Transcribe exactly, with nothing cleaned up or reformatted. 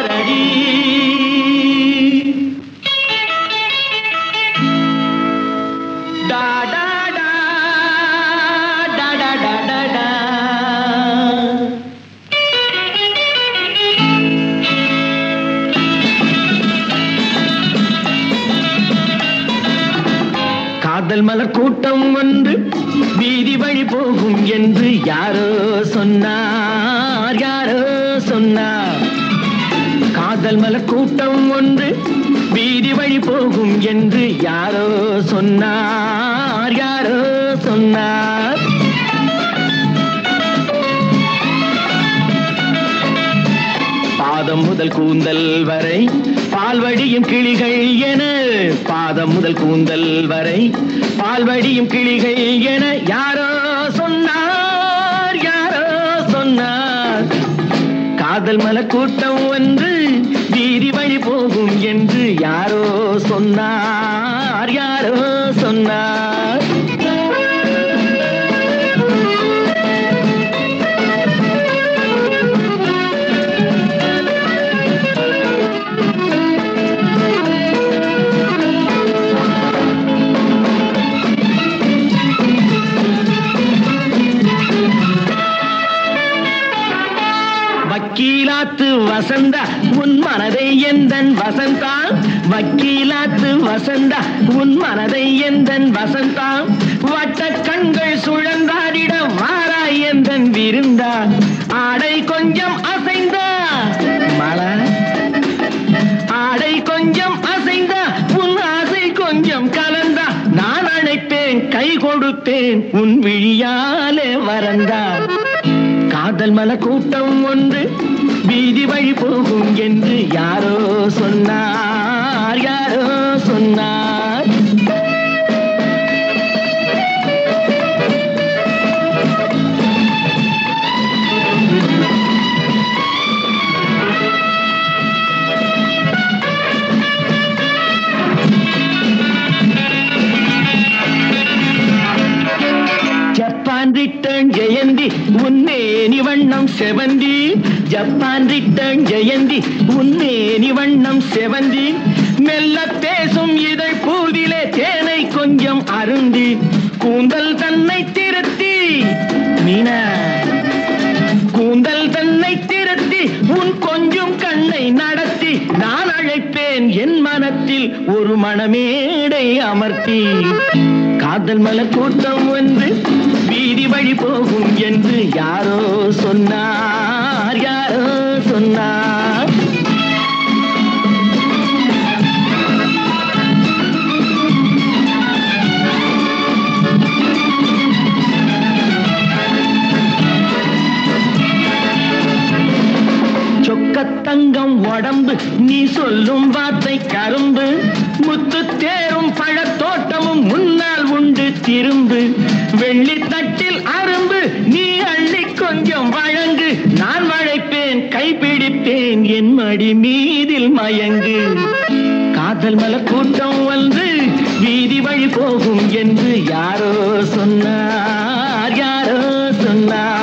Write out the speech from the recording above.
பாரடி. டா டா டா டா டா டா டா டா. காதல் மலர் கூட்டம் ஒன்று வீதி வழி போகும் என்று யாரோ சொன்னார், யாரோ சொன்னார். காதல் மலர் கூட்டம் ஒன்று வீதி வழி போகும் என்று யாரோ சொன்னார், யாரோ சொன்னார். பாதம் முதல் கூந்தல் வரை பால்வடியும் கிளிகள் என, பாதம் முதல் கூந்தல் வரை பால்வடியும் கிளிகள் என யாரோ சொன்னார், யாரோ சொன்னார். காதல் மலர் கூட்டம் ஒன்று வீதி வழி போகும் என்று யாரோ சொன்னார், யாரோ சொன்னார். வக்கீலாத்து வசந்தா உன் மனதை எந்தன் வசந்தா, வக்கீலாத்து வசந்தா உன் மனதை எந்தன் வசந்தா. வட்ட கண்கள் சுழந்தாடிட வாராய் எந்தன் விருந்தா. ஆடை கொஞ்சம் அசைந்தா மழை, ஆடை கொஞ்சம் அசைந்தா உன் ஆசை கொஞ்சம் கலந்தா. நான் அழைப்பேன் கை கொடுப்பேன் உன் விழியாலே வரந்தா. காதல் மலர் கூட்டம் ஒன்று வீதி வழி போகும் என்று யாரோ சொன்னார், யாரோ சொன்னார். ஜப்பான் ரிட்டர்ன் ஜெயந்தி உன்னேனி வண்ணம் செவந்தி, ஜப்பான் ரிட்டர்ன் ஜெயந்தி உன்னேனி வண்ணம் செவந்தி. மெல்ல பேசும் இதழ் பூவிலே தேனை கொஞ்சம் அருந்தி, கூந்தல் தன்னை திருத்தி மீனா, கூந்தல் தன்னை திருத்தி உன் கொஞ்சம் கண்ணை நடத்தி. நான் அழைப்பேன் என் மனத்தில் ஒரு மணமேடை அமர்த்தி. காதல் மலர் கூட்டம் ஒன்று வீதி வழி போகும் என்று யாரோ சொன்னார், யாரோ சொன்னார். சொக்கத்தங்கம் உடம்பு நீ சொல்லும் வார்த்தை கரும்பு, முத்து தேரும் பழத்தோட்டமும் முன்னால் உண்டு திரும்பு. வெள்ளி தட்டில் அரும்பு நீ அள்ளி கொஞ்சம் வழங்கு. நான் வளைப்பேன் கைப்பிடிப்பேன் என் மடி மீதில் மயங்கு. காதல் மலர் கூட்டம் வந்து வீதி வழி போகும் என்று யாரோ சொன்னார், யாரோ சொன்னார்.